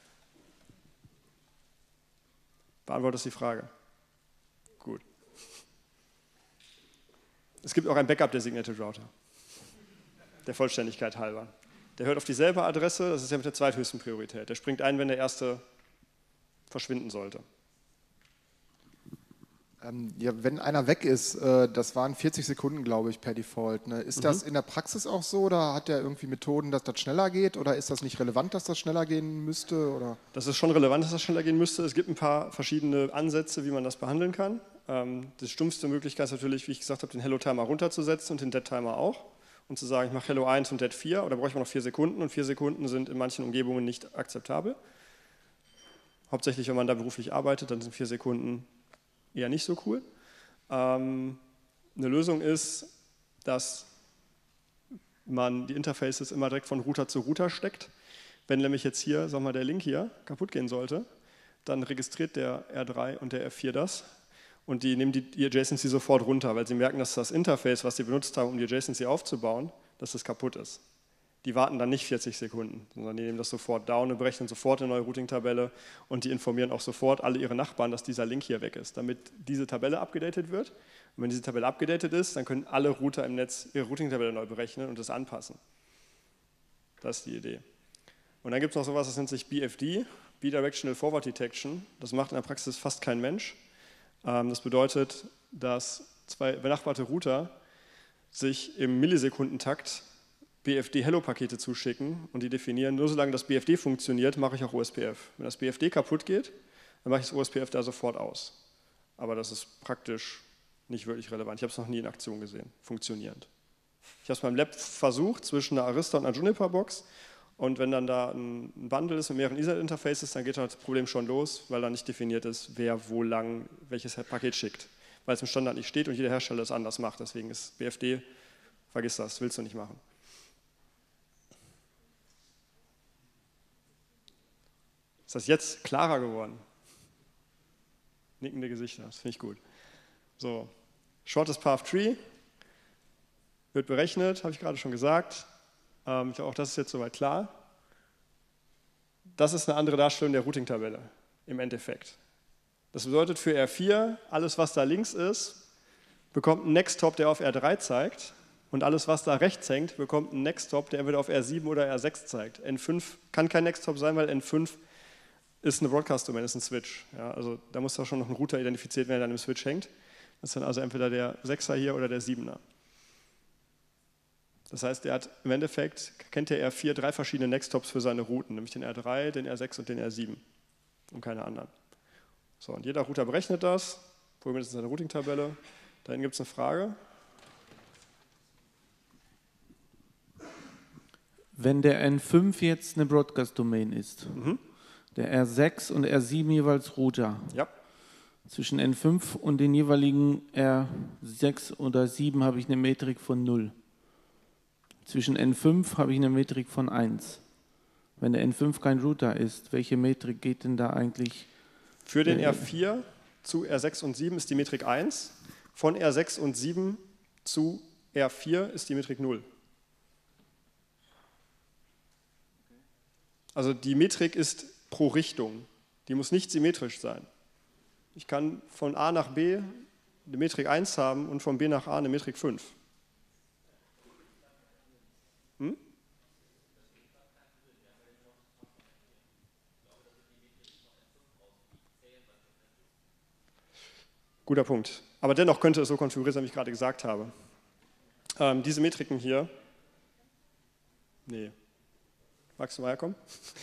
Beantwortet die Frage? Gut. Es gibt auch einen Backup-Designated Router. der Vollständigkeit halber. Der hört auf dieselbe Adresse, das ist ja mit der zweithöchsten Priorität. Der springt ein, wenn der erste verschwinden sollte. Ähm, ja, wenn einer weg ist, äh, das waren vierzig Sekunden, glaube ich, per Default. Ne? Ist Mhm. das in der Praxis auch so oder hat der irgendwie Methoden, dass das schneller geht? Oder ist das nicht relevant, dass das schneller gehen müsste? Oder? Das ist schon relevant, dass das schneller gehen müsste. Es gibt ein paar verschiedene Ansätze, wie man das behandeln kann. Ähm, die stumpfste Möglichkeit ist natürlich, wie ich gesagt habe, den Hello-Timer runterzusetzen und den Dead-Timer auch. Und zu sagen, ich mache Hello eins und Dead vier, oder brauche ich noch vier Sekunden. Und vier Sekunden sind in manchen Umgebungen nicht akzeptabel. Hauptsächlich, wenn man da beruflich arbeitet, dann sind vier Sekunden eher nicht so cool. Ähm, eine Lösung ist, dass man die Interfaces immer direkt von Router zu Router steckt. Wenn nämlich jetzt hier, sagen wir mal, der Link hier kaputt gehen sollte, dann registriert der R drei und der F vier das und die nehmen die, die Adjacency sofort runter, weil sie merken, dass das Interface, was sie benutzt haben, um die Adjacency aufzubauen, dass das kaputt ist. Die warten dann nicht vierzig Sekunden, sondern die nehmen das sofort down und berechnen sofort eine neue Routing-Tabelle und die informieren auch sofort alle ihre Nachbarn, dass dieser Link hier weg ist, damit diese Tabelle abgedatet wird. Und wenn diese Tabelle abgedatet ist, dann können alle Router im Netz ihre Routing-Tabelle neu berechnen und das anpassen. Das ist die Idee. Und dann gibt es noch sowas, das nennt sich B F D, Bidirectional Forward Detection. Das macht in der Praxis fast kein Mensch. Das bedeutet, dass zwei benachbarte Router sich im Millisekundentakt B F D-Hello-Pakete zuschicken und die definieren, nur solange das B F D funktioniert, mache ich auch O S P F. Wenn das B F D kaputt geht, dann mache ich das O S P F da sofort aus. Aber das ist praktisch nicht wirklich relevant. Ich habe es noch nie in Aktion gesehen, funktionierend. Ich habe es beim Lab versucht, zwischen einer Arista und einer Juniper-Box, und wenn dann da ein Bundle ist mit mehreren Ethernet-Interfaces, dann geht das Problem schon los, weil da nicht definiert ist, wer wo lang welches Paket schickt. Weil es im Standard nicht steht und jeder Hersteller es anders macht. Deswegen ist B F D, vergiss das, willst du nicht machen. Ist das jetzt klarer geworden? Nickende Gesichter, das finde ich gut. So, Shortest Path Tree wird berechnet, habe ich gerade schon gesagt. Ähm, ich glaube, auch das ist jetzt soweit klar. Das ist eine andere Darstellung der Routing-Tabelle im Endeffekt. Das bedeutet für R vier, alles was da links ist, bekommt einen Next-Hop, der auf R drei zeigt, und alles was da rechts hängt, bekommt einen Next-Hop, der entweder auf R sieben oder R sechs zeigt. N fünf kann kein Next-Hop sein, weil N fünf ist eine Broadcast-Domain, ist ein Switch. Ja, also da muss da schon noch ein Router identifiziert werden, der an dem Switch hängt. Das ist dann also entweder der sechser hier oder der siebener. Das heißt, er hat im Endeffekt, kennt der R vier drei verschiedene Next-Hops für seine Routen, nämlich den R drei, den R sechs und den R sieben und keine anderen. So, und jeder Router berechnet das, probiert es in seine Routing-Tabelle. Da hinten gibt es eine Frage. Wenn der N fünf jetzt eine Broadcast-Domain ist, mhm. der R sechs und R sieben jeweils Router, ja. zwischen N fünf und den jeweiligen R sechs oder sieben habe ich eine Metrik von null. Zwischen N fünf habe ich eine Metrik von eins. Wenn der N fünf kein Router ist, welche Metrik geht denn da eigentlich? Für den R vier zu R sechs und sieben ist die Metrik eins. Von R sechs und sieben zu R vier ist die Metrik null. Also die Metrik ist pro Richtung. Die muss nicht symmetrisch sein. Ich kann von A nach B eine Metrik eins haben und von B nach A eine Metrik fünf. Hm? Guter Punkt. Aber dennoch könnte es so konfiguriert sein, wie ich gerade gesagt habe. Ähm, diese Metriken hier, nee, magst du mal herkommen?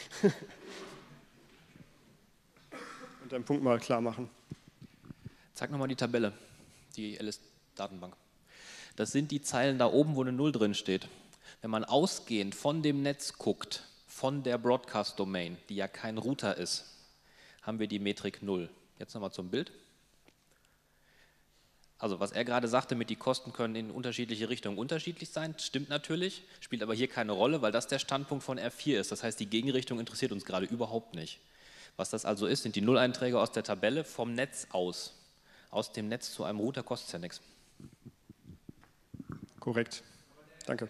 Und deinen Punkt mal klar machen. Zeig nochmal die Tabelle, die L S-Datenbank. Das sind die Zeilen da oben, wo eine Null drin steht. Wenn man ausgehend von dem Netz guckt, von der Broadcast-Domain, die ja kein Router ist, haben wir die Metrik null. Jetzt nochmal zum Bild. Also was er gerade sagte, mit die Kosten können in unterschiedliche Richtungen unterschiedlich sein, stimmt natürlich, spielt aber hier keine Rolle, weil das der Standpunkt von R vier ist. Das heißt, die Gegenrichtung interessiert uns gerade überhaupt nicht. Was das also ist, sind die Nulleinträge aus der Tabelle vom Netz aus. Aus dem Netz zu einem Router kostet es ja nichts. Korrekt. Danke.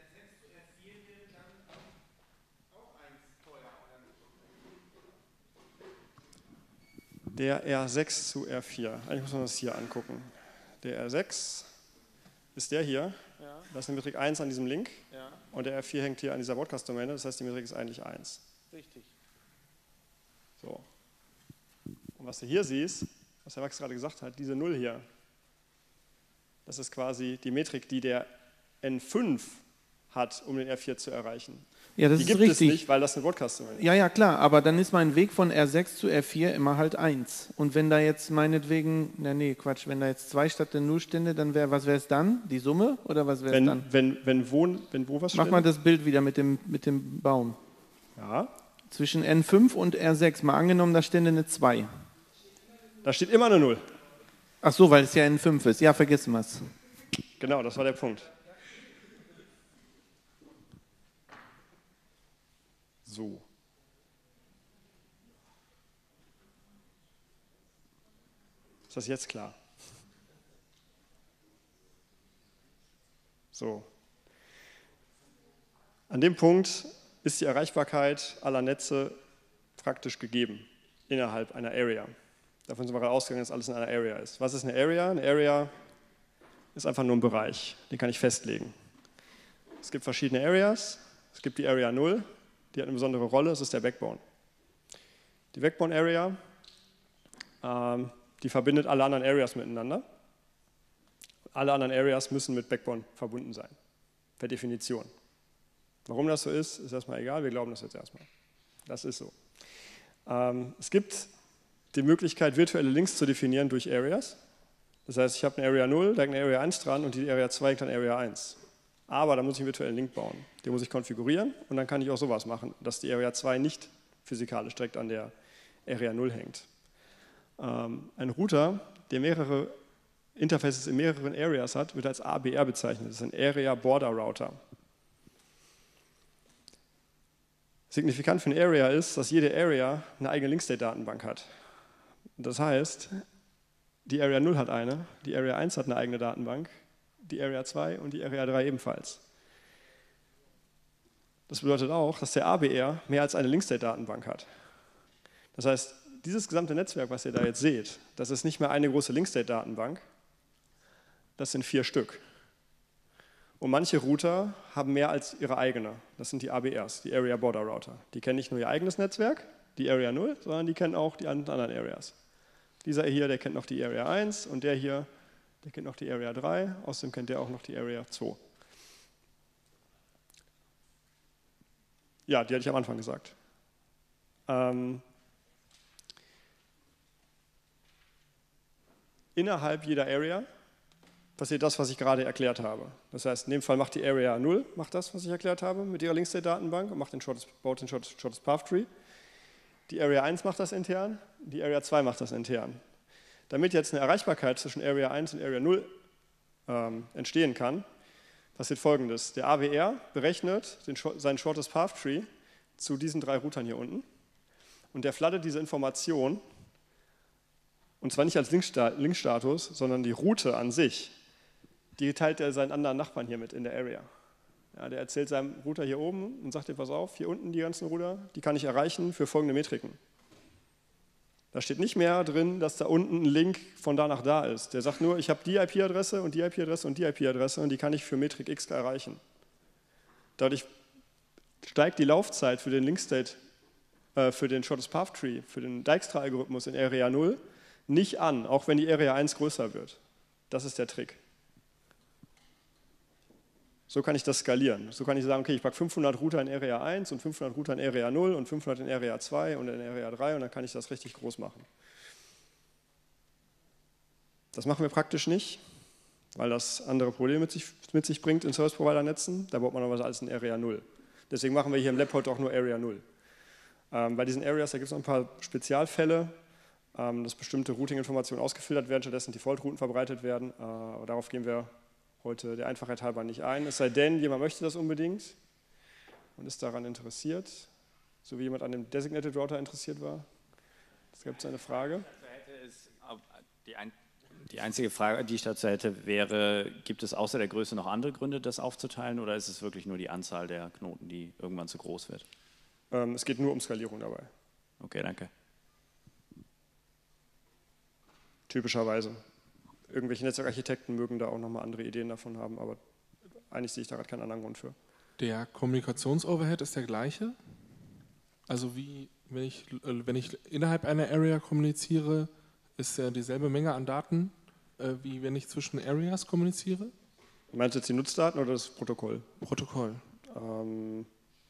Der R sechs zu R vier. Eigentlich muss man das hier angucken. Der R sechs ist der hier. Ja. Das ist eine Metrik eins an diesem Link. Ja. und der R vier hängt hier an dieser Broadcast-Domäne, das heißt, die Metrik ist eigentlich eins. Richtig. So. Und was du hier siehst, was der Max gerade gesagt hat, diese null hier, das ist quasi die Metrik, die der N fünf hat, um den R vier zu erreichen. Ja, das die ist gibt richtig. es nicht, weil das eine Broadcast-Domäne ist. Ja, ja, klar, aber dann ist mein Weg von R sechs zu R vier immer halt eins. Und wenn da jetzt meinetwegen, na nee, Quatsch, wenn da jetzt zwei statt der null stände, dann wäre, was wäre es dann? Die Summe oder was wäre es Wenn, dann? wenn, wenn, wo, wenn wo was Mach stände? mal das Bild wieder mit dem, mit dem Baum. Ja. Zwischen N fünf und R sechs, mal angenommen, da stände eine zwei. Da steht immer eine null. Ach so, weil es ja N fünf ist. Ja, vergessen wir es. Genau, das war der Punkt. So. Ist das jetzt klar? So. An dem Punkt ist die Erreichbarkeit aller Netze praktisch gegeben innerhalb einer Area. Davon sind wir gerade ausgegangen, dass alles in einer Area ist. Was ist eine Area? Eine Area ist einfach nur ein Bereich, den kann ich festlegen. Es gibt verschiedene Areas. Es gibt die Area null, die hat eine besondere Rolle, das ist der Backbone. Die Backbone Area, ähm, die verbindet alle anderen Areas miteinander. Alle anderen Areas müssen mit Backbone verbunden sein, per Definition. Warum das so ist, ist erstmal egal, wir glauben das jetzt erstmal. Das ist so. Ähm, es gibt die Möglichkeit, virtuelle Links zu definieren durch Areas. Das heißt, ich habe eine Area null, da hängt eine Area eins dran und die Area zwei hängt an Area eins. Aber da muss ich einen virtuellen Link bauen. Den muss ich konfigurieren und dann kann ich auch sowas machen, dass die Area zwei nicht physikalisch direkt an der Area null hängt. Ähm, ein Router, der mehrere Interfaces in mehreren Areas hat, wird als A B R bezeichnet. Das ist ein Area Border Router. Signifikant für eine Area ist, dass jede Area eine eigene Link-State-Datenbank hat. Das heißt, die Area null hat eine, die Area eins hat eine eigene Datenbank, die Area zwei und die Area drei ebenfalls. Das bedeutet auch, dass der A B R mehr als eine Link-State-Datenbank hat. Das heißt, dieses gesamte Netzwerk, was ihr da jetzt seht, das ist nicht mehr eine große Link-State-Datenbank, das sind vier Stück. Und manche Router haben mehr als ihre eigene. Das sind die A B Rs, die Area Border Router. Die kennen nicht nur ihr eigenes Netzwerk, die Area null, sondern die kennen auch die anderen Areas. Dieser hier, der kennt noch die Area eins und der hier, der kennt noch die Area drei, außerdem kennt der auch noch die Area zwei. Ja, die hatte ich am Anfang gesagt. Ähm, innerhalb jeder Area passiert das, was ich gerade erklärt habe. Das heißt, in dem Fall macht die Area null, macht das, was ich erklärt habe, mit ihrer Link-State-Datenbank und macht den shortest, baut den shortest, shortest Path Tree. Die Area eins macht das intern, die Area zwei macht das intern. Damit jetzt eine Erreichbarkeit zwischen Area eins und Area null ähm, entstehen kann, passiert Folgendes. Der A W R berechnet den, seinen Shortest Path Tree zu diesen drei Routern hier unten und der fladdet diese Information, und zwar nicht als Linkstatus, sondern die Route an sich, die teilt er seinen anderen Nachbarn hier mit in der Area. Ja, der erzählt seinem Router hier oben und sagt ihm, pass auf, hier unten die ganzen Router, die kann ich erreichen für folgende Metriken. Da steht nicht mehr drin, dass da unten ein Link von da nach da ist. Der sagt nur, ich habe die I P-Adresse und die I P-Adresse und die I P-Adresse und die kann ich für Metrik X erreichen. Dadurch steigt die Laufzeit für den Link-State, äh, für den Shortest Path Tree, für den Dijkstra-Algorithmus in Area null nicht an, auch wenn die Area eins größer wird. Das ist der Trick. So kann ich das skalieren. So kann ich sagen, okay, ich packe fünfhundert Router in Area eins und fünfhundert Router in Area null und fünfhundert in Area zwei und in Area drei und dann kann ich das richtig groß machen. Das machen wir praktisch nicht, weil das andere Probleme mit sich, mit sich bringt in Service-Provider-Netzen. Da baut man normalerweise alles in Area null. Deswegen machen wir hier im Lab heute auch nur Area null. Ähm, bei diesen Areas, da gibt es noch ein paar Spezialfälle, ähm, dass bestimmte Routing-Informationen ausgefiltert werden, stattdessen Default-Routen verbreitet werden. Äh, aber darauf gehen wir heute der Einfachheit halber nicht ein. Es sei denn, jemand möchte das unbedingt und ist daran interessiert, so wie jemand an dem Designated Router interessiert war. Es gibt eine Frage. Die, ein, die einzige Frage, die ich dazu hätte, wäre, gibt es außer der Größe noch andere Gründe, das aufzuteilen oder ist es wirklich nur die Anzahl der Knoten, die irgendwann zu groß wird? Ähm, es geht nur um Skalierung dabei. Okay, danke. Typischerweise. Irgendwelche Netzwerkarchitekten mögen da auch nochmal andere Ideen davon haben, aber eigentlich sehe ich da gerade keinen anderen Grund für. Der Kommunikationsoverhead ist der gleiche? Also wie, wenn ich, wenn ich innerhalb einer Area kommuniziere, ist ja dieselbe Menge an Daten, äh, wie wenn ich zwischen Areas kommuniziere? Du meinst jetzt die Nutzdaten oder das Protokoll? Protokoll. Ähm,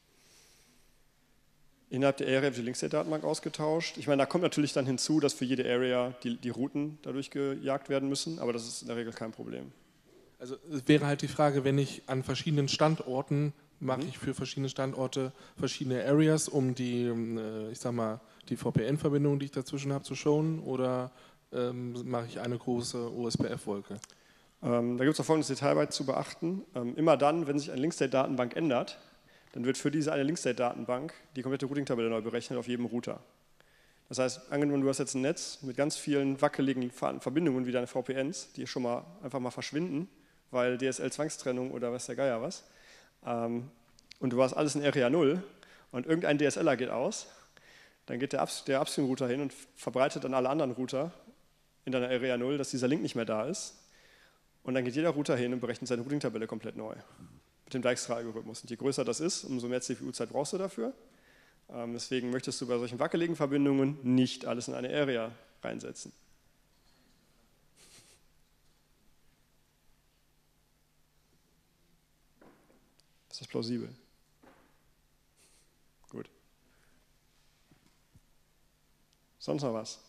innerhalb der Area wird die Linkstate-Datenbank ausgetauscht. Ich meine, da kommt natürlich dann hinzu, dass für jede Area die, die Routen dadurch gejagt werden müssen, aber das ist in der Regel kein Problem. Also es wäre halt die Frage, wenn ich an verschiedenen Standorten, mache Mhm. ich für verschiedene Standorte verschiedene Areas, um die, äh, ich sag mal, die V P N-Verbindung, die ich dazwischen habe, zu schonen, oder ähm, mache ich eine große O S P F-Wolke? Ähm, da gibt es noch folgendes Detail bei zu beachten. Ähm, immer dann, wenn sich eine Linkstate-Datenbank ändert, dann wird für diese eine Linkstate-Datenbank die komplette Routing-Tabelle neu berechnet auf jedem Router. Das heißt, angenommen, du hast jetzt ein Netz mit ganz vielen wackeligen Verbindungen wie deine V P Ns, die schon mal einfach mal verschwinden, weil D S L-Zwangstrennung oder was der Geier was, ähm, und du hast alles in Area null und irgendein D S L er geht aus, dann geht der, Ups der Upstream-Router hin und verbreitet an alle anderen Router in deiner Area null, dass dieser Link nicht mehr da ist. Und dann geht jeder Router hin und berechnet seine Routing-Tabelle komplett neu. Mit dem Dijkstra-Algorithmus. Und je größer das ist, umso mehr C P U-Zeit brauchst du dafür. Ähm, deswegen möchtest du bei solchen wackeligen Verbindungen nicht alles in eine Area reinsetzen. Ist das plausibel? Gut. Sonst noch was?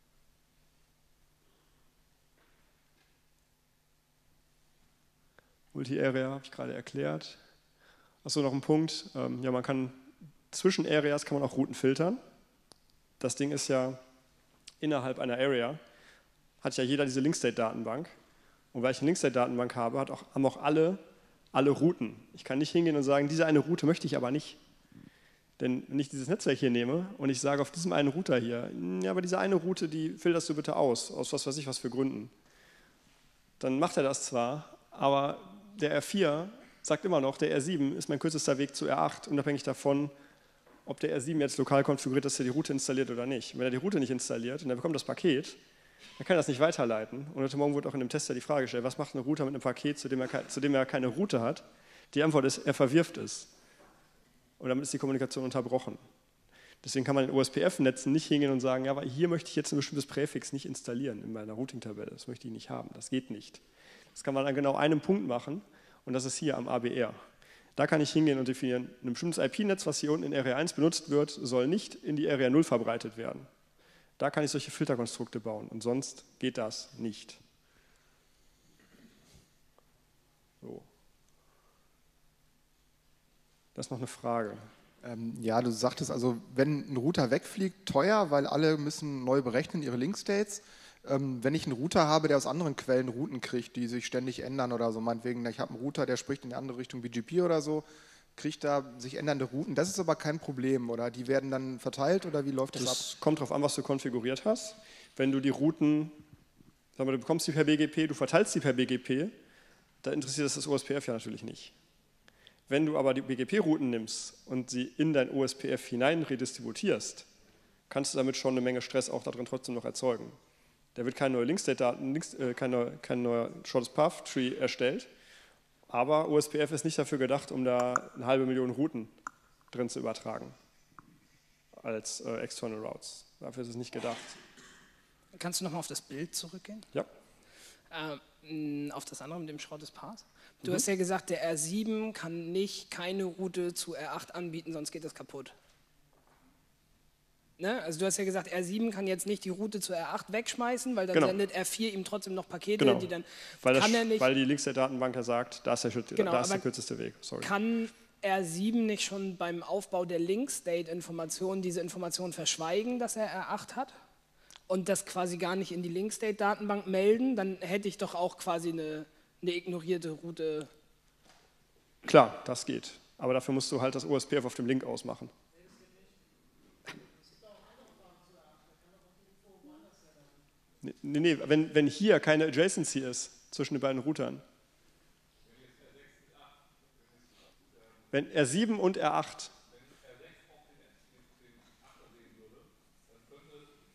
Multi-Area habe ich gerade erklärt. Achso, noch ein Punkt. Ähm, ja, man kann zwischen Areas kann man auch Routen filtern. Das Ding ist ja innerhalb einer Area hat ja jeder diese Linkstate-Datenbank. Und weil ich eine Linkstate-Datenbank habe, hat auch, haben auch alle, alle Routen. Ich kann nicht hingehen und sagen, diese eine Route möchte ich aber nicht. Denn wenn ich dieses Netzwerk hier nehme und ich sage auf diesem einen Router hier, ja, aber diese eine Route, die filterst du bitte aus, aus was weiß ich was für Gründen, dann macht er das zwar, aber der R vier sagt immer noch, der R sieben ist mein kürzester Weg zu R acht, unabhängig davon, ob der R sieben jetzt lokal konfiguriert ist, dass er die Route installiert oder nicht. Wenn er die Route nicht installiert und er bekommt das Paket, dann kann er das nicht weiterleiten. Und heute Morgen wurde auch in dem Tester die Frage gestellt, was macht ein Router mit einem Paket, zu dem er, zu dem er keine Route hat? Die Antwort ist, er verwirft es. Und damit ist die Kommunikation unterbrochen. Deswegen kann man in O S P F-Netzen nicht hingehen und sagen, ja, aber hier möchte ich jetzt ein bestimmtes Präfix nicht installieren in meiner Routing-Tabelle. Das möchte ich nicht haben. Das geht nicht. Das kann man an genau einem Punkt machen und das ist hier am A B R. Da kann ich hingehen und definieren, ein bestimmtes I P-Netz, was hier unten in Area eins benutzt wird, soll nicht in die Area null verbreitet werden. Da kann ich solche Filterkonstrukte bauen und sonst geht das nicht. So. Das ist noch eine Frage. Ähm, ja, du sagtest also, wenn ein Router wegfliegt, teuer, weil alle müssen neu berechnen ihre Linkstates. Ähm, wenn ich einen Router habe, der aus anderen Quellen Routen kriegt, die sich ständig ändern oder so, meinetwegen, ich habe einen Router, der spricht in eine andere Richtung B G P oder so, kriegt da sich ändernde Routen. Das ist aber kein Problem, oder? Die werden dann verteilt oder wie läuft das, das ab? Das kommt darauf an, was du konfiguriert hast. Wenn du die Routen, sag mal, du bekommst die per B G P, du verteilst die per B G P, da interessiert das das O S P F ja natürlich nicht. Wenn du aber die B G P-Routen nimmst und sie in dein O S P F hinein redistributierst, kannst du damit schon eine Menge Stress auch darin trotzdem noch erzeugen. Da wird kein neuer Linkstate-Daten, Links, äh, kein, neuer, kein neuer Shortest Path Tree erstellt, aber O S P F ist nicht dafür gedacht, um da eine halbe Million Routen drin zu übertragen als äh, External Routes. Dafür ist es nicht gedacht. Kannst du nochmal auf das Bild zurückgehen? Ja. Ähm, auf das andere mit dem Shortest Path? Du Mhm. hast ja gesagt, der R sieben kann nicht keine Route zu R acht anbieten, sonst geht das kaputt. Ne? Also du hast ja gesagt, R sieben kann jetzt nicht die Route zu R acht wegschmeißen, weil dann Genau. sendet R vier ihm trotzdem noch Pakete, Genau. die dann Weil, das, kann er nicht. weil die Linkstate-Datenbank ja sagt, da ist der, Genau, da ist der aber kürzeste Weg. Sorry. Kann R sieben nicht schon beim Aufbau der Link-State-Information diese Information verschweigen, dass er R acht hat? Und das quasi gar nicht in die Link-State-Datenbank melden? Dann hätte ich doch auch quasi eine, eine ignorierte Route. Klar, das geht. Aber dafür musst du halt das O S P F auf dem Link ausmachen. Nee, nee, wenn, wenn hier keine Adjacency ist zwischen den beiden Routern. Wenn R sieben und R acht.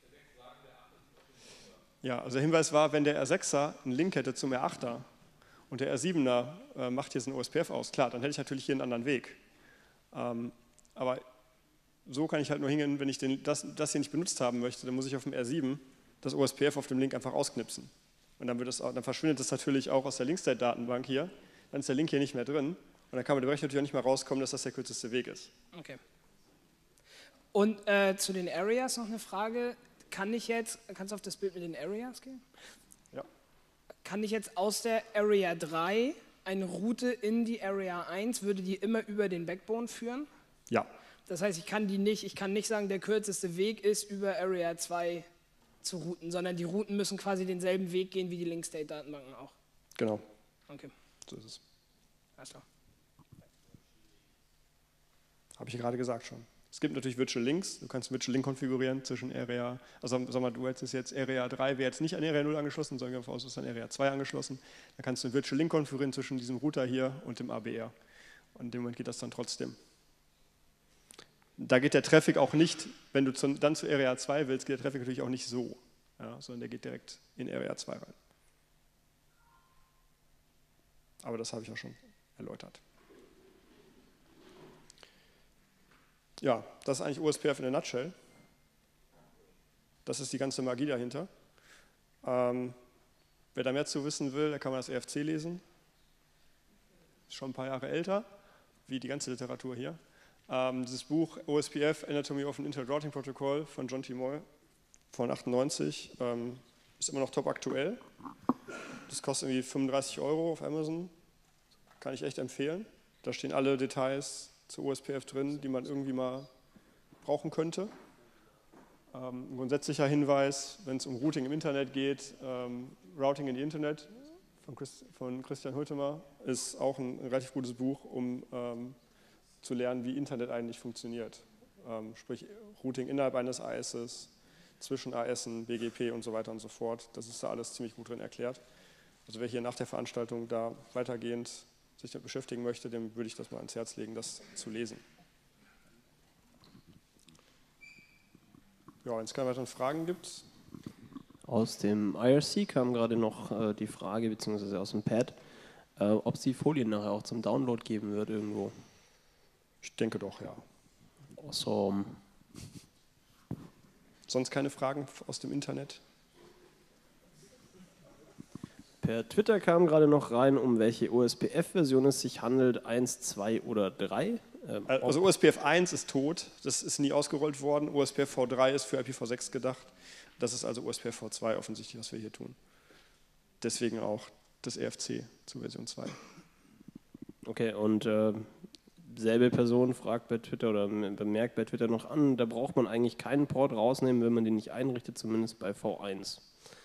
Ja, also der Hinweis war, wenn der R sechser einen Link hätte zum R achter und der R siebener äh, macht jetzt einen O S P F aus, klar, dann hätte ich natürlich hier einen anderen Weg. Ähm, aber so kann ich halt nur hingehen, wenn ich den, das, das hier nicht benutzt haben möchte, dann muss ich auf dem R sieben das O S P F auf dem Link einfach ausknipsen. Und dann, wird das, dann verschwindet das natürlich auch aus der Linkstate-Datenbank hier, dann ist der Link hier nicht mehr drin und dann kann man dem Rechner natürlich auch nicht mehr rauskommen, dass das der kürzeste Weg ist. Okay. Und äh, zu den Areas noch eine Frage. Kann ich jetzt, kannst du auf das Bild mit den Areas gehen? Ja. Kann ich jetzt aus der Area drei eine Route in die Area eins, würde die immer über den Backbone führen? Ja. Das heißt, ich kann die nicht, ich kann nicht sagen, der kürzeste Weg ist über Area zwei zu routen, sondern die Routen müssen quasi denselben Weg gehen wie die Link-State-Datenbanken auch. Genau. Okay. So ist es. Alles klar. Habe ich ja gerade gesagt schon. Es gibt natürlich Virtual Links, du kannst Virtual Link konfigurieren zwischen Area, also sag mal, du hättest jetzt Area drei, wäre jetzt nicht an Area null angeschlossen, sondern es ist an Area zwei angeschlossen. Dann kannst du einen Virtual Link konfigurieren zwischen diesem Router hier und dem A B R. Und in dem Moment geht das dann trotzdem. Da geht der Traffic auch nicht, wenn du zu, dann zu Area zwei willst, geht der Traffic natürlich auch nicht so, ja, sondern der geht direkt in Area zwei rein. Aber das habe ich ja schon erläutert. Ja, das ist eigentlich O S P F in a nutshell. Das ist die ganze Magie dahinter. Ähm, wer da mehr zu wissen will, der kann man das E F C lesen. Ist schon ein paar Jahre älter, wie die ganze Literatur hier. Ähm, dieses Buch O S P F, Anatomy of an Internet Routing Protocol von John T. Moyle von achtundneunzig, ähm, ist immer noch top aktuell. Das kostet irgendwie fünfunddreißig Euro auf Amazon. Kann ich echt empfehlen. Da stehen alle Details zu O S P F drin, die man irgendwie mal brauchen könnte. Ähm, ein grundsätzlicher Hinweis, wenn es um Routing im Internet geht, ähm, Routing in die Internet von, Christ, von Christian Hultemer ist auch ein, ein relativ gutes Buch, um ähm, zu lernen, wie Internet eigentlich funktioniert. Ähm, sprich Routing innerhalb eines A Ss, zwischen A Ssen, B G P und so weiter und so fort. Das ist da alles ziemlich gut drin erklärt. Also wer hier nach der Veranstaltung da weitergehend sich damit beschäftigen möchte, dem würde ich das mal ans Herz legen, das zu lesen. Ja, wenn es keine weiteren Fragen gibt. Aus dem I R C kam gerade noch äh, die Frage, beziehungsweise aus dem Pad, äh, ob es die Folien nachher auch zum Download geben wird irgendwo. Ich denke doch, ja. Awesome. Sonst keine Fragen aus dem Internet? Per Twitter kam gerade noch rein, um welche O S P F-Version es sich handelt, eins, zwei oder drei. Ähm, also O S P F eins ist tot, das ist nie ausgerollt worden. O S P F v drei ist für I P v sechs gedacht. Das ist also O S P F v zwei offensichtlich, was wir hier tun. Deswegen auch das E F C zu Version zwei. Okay, und äh, selbe Person fragt bei Twitter oder bemerkt bei Twitter noch an, da braucht man eigentlich keinen Port rausnehmen, wenn man den nicht einrichtet, zumindest bei v eins.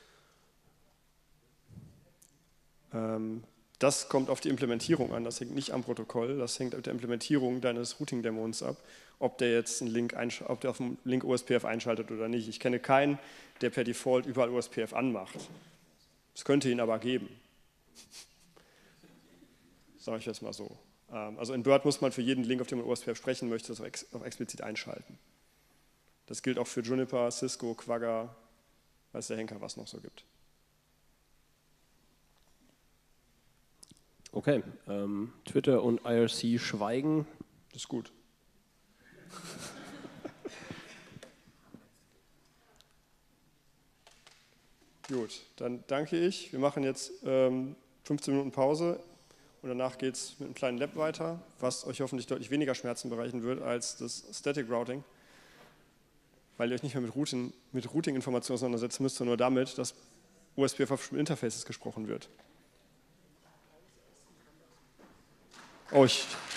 Das kommt auf die Implementierung an, das hängt nicht am Protokoll, das hängt auf der Implementierung deines Routing-Dämons ab, ob der jetzt einen Link, ob der auf dem Link O S P F einschaltet oder nicht. Ich kenne keinen, der per Default überall O S P F anmacht. Es könnte ihn aber geben. Sage ich jetzt mal so. Also in Bird muss man für jeden Link, auf dem man O S P F sprechen möchte, das auch explizit einschalten. Das gilt auch für Juniper, Cisco, Quagga, weiß der Henker, was noch so gibt. Okay, ähm, Twitter und I R C schweigen. Das ist gut. Gut, dann danke ich. Wir machen jetzt ähm, fünfzehn Minuten Pause und danach geht es mit einem kleinen Lab weiter, was euch hoffentlich deutlich weniger Schmerzen bereichen wird als das Static Routing, weil ihr euch nicht mehr mit Routing, mit Routing-Informationen auseinandersetzen müsst, sondern nur damit, dass O S P F auf bestimmten Interfaces gesprochen wird. Oh, ich